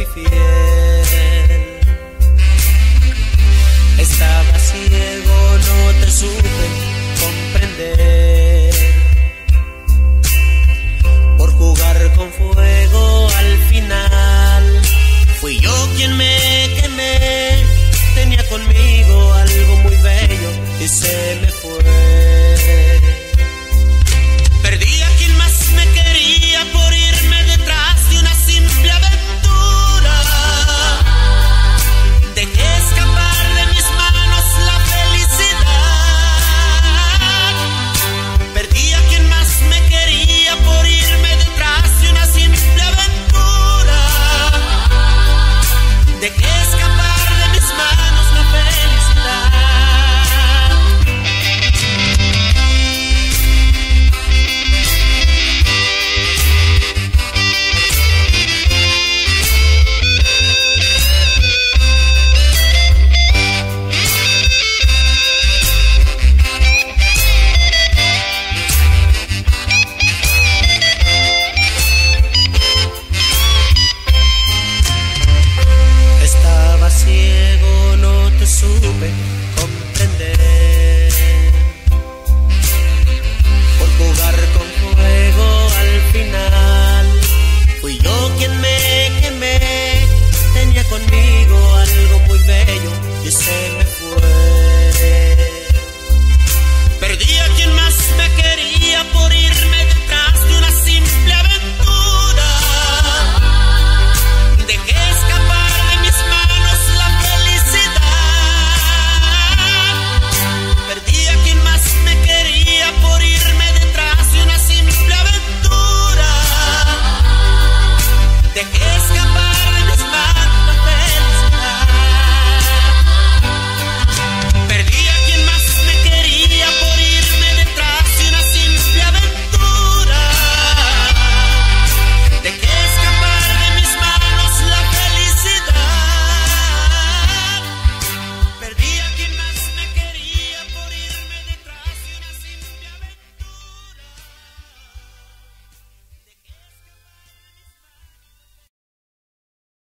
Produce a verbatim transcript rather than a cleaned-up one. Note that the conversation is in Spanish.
fui fiel. Estaba ciego, no te supe comprender. Por jugar con fuego al final fui yo quien me quemé. Tenía conmigo algo muy bello y se me fue. Perdí a quien más me quería por irme detrás de una simple aventura. Dejé escapar de mis manos la felicidad. Perdí a quien más me quería por irme detrás de una simple aventura. Dejé escapar de mis manos la felicidad. Estaba ciego, no te supe